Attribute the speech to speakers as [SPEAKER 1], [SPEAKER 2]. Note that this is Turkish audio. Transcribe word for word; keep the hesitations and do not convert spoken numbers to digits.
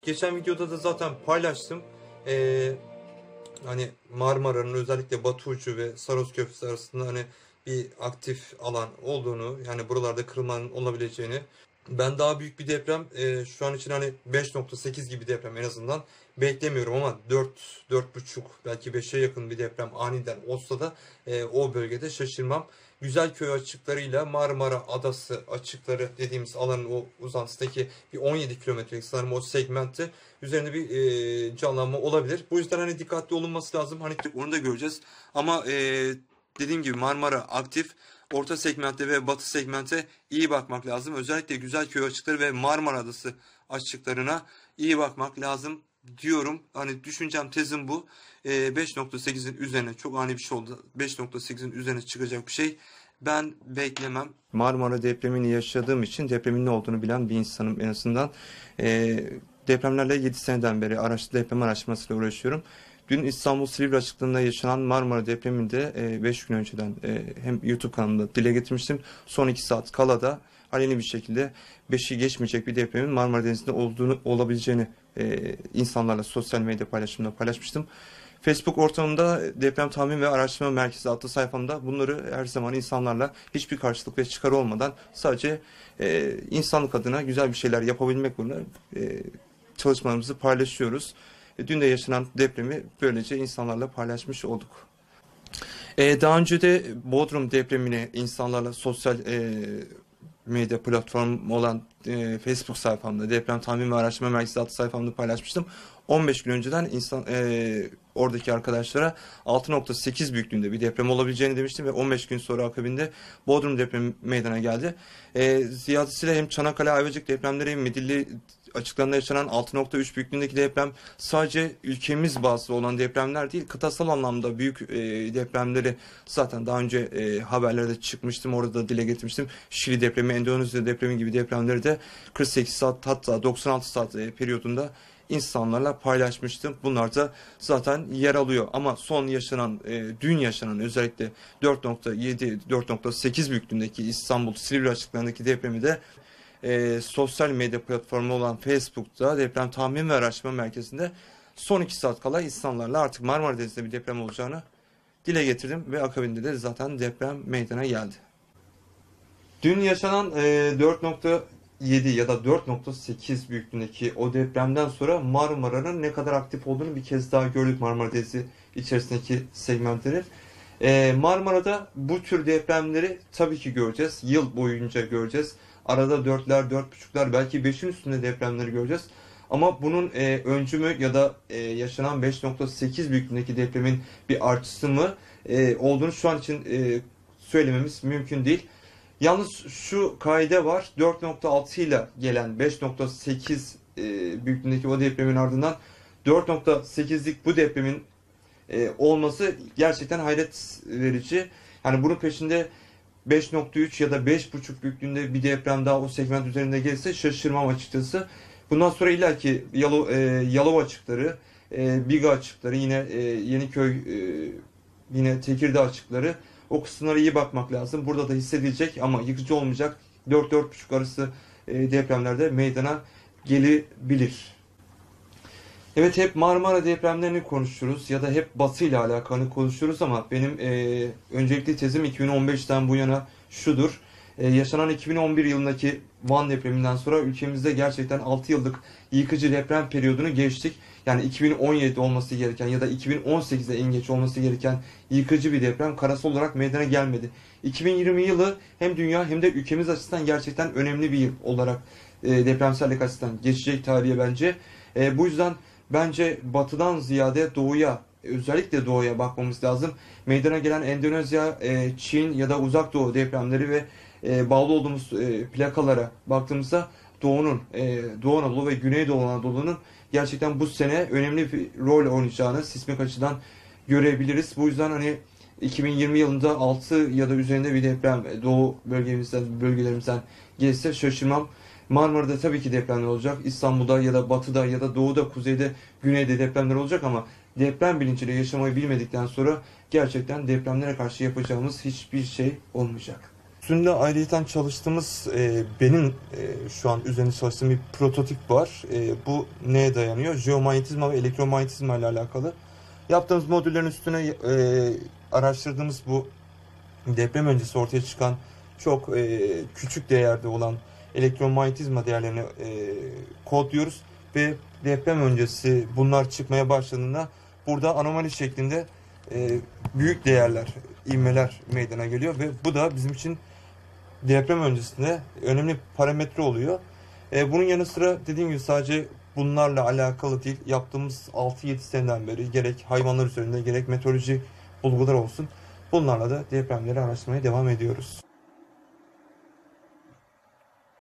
[SPEAKER 1] Geçen videoda da zaten paylaştım. Ee, hani Marmara'nın özellikle Batı ucu ve Saros Köprüsü arasında hani bir aktif alan olduğunu, yani buralarda kırılmanın olabileceğini. Ben daha büyük bir deprem e, şu an için hani beş nokta sekiz gibi deprem en azından beklemiyorum, ama dört dört buçuk belki beşe yakın bir deprem aniden olsa da e, o bölgede şaşırmam. Güzelköy açıklarıyla Marmara Adası açıkları dediğimiz alanın o uzantısındaki bir on yedi kilometrelik sanırım o segmentte üzerinde bir e, canlanma olabilir. Bu yüzden hani dikkatli olunması lazım. Hani onu da göreceğiz. Ama e, dediğim gibi Marmara aktif. Orta segmentte ve batı segmente iyi bakmak lazım. Özellikle Güzelköy açıkları ve Marmara Adası açıklarına iyi bakmak lazım diyorum. Hani düşüncem, tezim bu. E, beş nokta sekizin üzerine çok ani bir şey oldu. beş nokta sekizin üzerine çıkacak bir şey ben beklemem. Marmara depremini yaşadığım için depremin ne olduğunu bilen bir insanım en azından. E, depremlerle yedi seneden beri araç, deprem araştırmasıyla uğraşıyorum. Dün İstanbul Silivri açıklığında yaşanan Marmara depreminde beş gün önceden e, hem YouTube kanalımda dile getirmiştim. Son iki saat kala da aleni bir şekilde beşi geçmeyecek bir depremin Marmara Denizi'nde olduğunu, olabileceğini e, insanlarla sosyal medya paylaşımında paylaşmıştım. Facebook ortamında Deprem Tahmin ve Araştırma Merkezi adlı sayfamda bunları her zaman insanlarla hiçbir karşılık ve çıkar olmadan sadece e, insanlık adına güzel bir şeyler yapabilmek uğruna e, çalışmalarımızı paylaşıyoruz. Dün de yaşanan depremi böylece insanlarla paylaşmış olduk. Ee, daha önce de Bodrum depremini insanlarla sosyal e, medya platformu olan e, Facebook sayfamda, Deprem Tahmin ve Araştırma Merkezi adlı sayfamda paylaşmıştım. on beş gün önceden insan e, oradaki arkadaşlara altı nokta sekiz büyüklüğünde bir deprem olabileceğini demiştim ve on beş gün sonra akabinde Bodrum depremi meydana geldi. E, ziyadesiyle hem Çanakkale, Ayvacık depremleri hem Midilli açıklarında yaşanan altı nokta üç büyüklüğündeki deprem sadece ülkemiz bazlı olan depremler değil, kıtasal anlamda büyük e, depremleri zaten daha önce e, haberlerde çıkmıştım, orada da dile getirmiştim. Şili depremi, Endonezya depremi gibi depremleri de kırk sekiz saat hatta doksan altı saat e, periyodunda insanlarla paylaşmıştım. Bunlar da zaten yer alıyor. Ama son yaşanan, e, dün yaşanan özellikle dört nokta yedi, dört nokta sekiz büyüklüğündeki İstanbul Silivri açıklarındaki depremi de e, sosyal medya platformu olan Facebook'ta Deprem Tahmin ve Araştırma Merkezi'nde son iki saat kala insanlarla artık Marmara Denizi'nde bir deprem olacağını dile getirdim ve akabinde de zaten deprem meydana geldi. Dün yaşanan e, dört nokta yedi ya da dört nokta sekiz büyüklüğündeki o depremden sonra Marmara'nın ne kadar aktif olduğunu bir kez daha gördük, Marmara Denizi içerisindeki segmentleri. Ee, Marmara'da bu tür depremleri tabii ki göreceğiz. Yıl boyunca göreceğiz. Arada dörtler, dört buçuklar, belki beşin üstünde depremleri göreceğiz. Ama bunun e, öncümü ya da e, yaşanan beş nokta sekiz büyüklüğündeki depremin bir artısı mı e, olduğunu şu an için e, söylememiz mümkün değil. Yalnız şu kaide var, dört nokta altı ile gelen beş nokta sekiz e, büyüklüğündeki o depremin ardından dört nokta sekizlik bu depremin e, olması gerçekten hayret verici. Yani bunun peşinde beş nokta üç ya da beş buçuk büyüklüğünde bir deprem daha o segment üzerinde gelirse şaşırmam açıkçası. Bundan sonra illaki Yalo, e, Yalova açıkları, e, Biga açıkları, yine e, Yeniköy, e, yine Tekirdağ açıkları, o kısımlara iyi bakmak lazım. Burada da hissedilecek ama yıkıcı olmayacak dört dört buçuk arası e, depremlerde meydana gelebilir. Evet, hep Marmara depremlerini konuşuyoruz ya da hep Batı ile alakalı konuşuyoruz ama benim e, öncelikli tezim iki bin on beşten bu yana şudur. E, yaşanan iki bin on bir yılındaki Van depreminden sonra ülkemizde gerçekten altı yıllık yıkıcı deprem periyodunu geçtik. Yani iki bin on yedi olması gereken ya da iki bin on sekizde en geç olması gereken yıkıcı bir deprem karasal olarak meydana gelmedi. iki bin yirmi yılı hem dünya hem de ülkemiz açısından gerçekten önemli bir yıl olarak e, depremsellik açısından geçecek tarihe bence. E, bu yüzden bence batıdan ziyade doğuya, özellikle doğuya bakmamız lazım. Meydana gelen Endonezya, Çin ya da Uzak Doğu depremleri ve bağlı olduğumuz plakalara baktığımızda Doğu'nun, Doğu Anadolu ve Güneydoğu Anadolu'nun gerçekten bu sene önemli bir rol oynayacağını sismik açıdan görebiliriz. Bu yüzden hani iki bin yirmi yılında altı ya da üzerinde bir deprem Doğu bölgemizden, bölgelerimizden gelirse şaşırmam. Marmara'da tabii ki depremler olacak. İstanbul'da ya da batıda ya da doğuda, kuzeyde, güneyde depremler olacak ama deprem bilinciyle yaşamayı bilmedikten sonra gerçekten depremlere karşı yapacağımız hiçbir şey olmayacak. üstünde ayrıyeten çalıştığımız e, benim e, şu an üzerinde çalıştığım bir prototip var. E, bu neye dayanıyor? Jeomanyetizma ve elektromanyetizma ile alakalı. Yaptığımız modüllerin üstüne e, araştırdığımız bu deprem öncesi ortaya çıkan çok e, küçük değerde olan elektromanyetizma değerlerini e, kodluyoruz ve deprem öncesi bunlar çıkmaya başladığında burada anomali şeklinde e, büyük değerler, ivmeler meydana geliyor ve bu da bizim için deprem öncesinde önemli bir parametre oluyor. E, bunun yanı sıra dediğim gibi sadece bunlarla alakalı değil, yaptığımız altı yedi seneden beri gerek hayvanlar üzerinde gerek meteoroloji bulgular olsun, bunlarla da depremleri araştırmaya devam ediyoruz.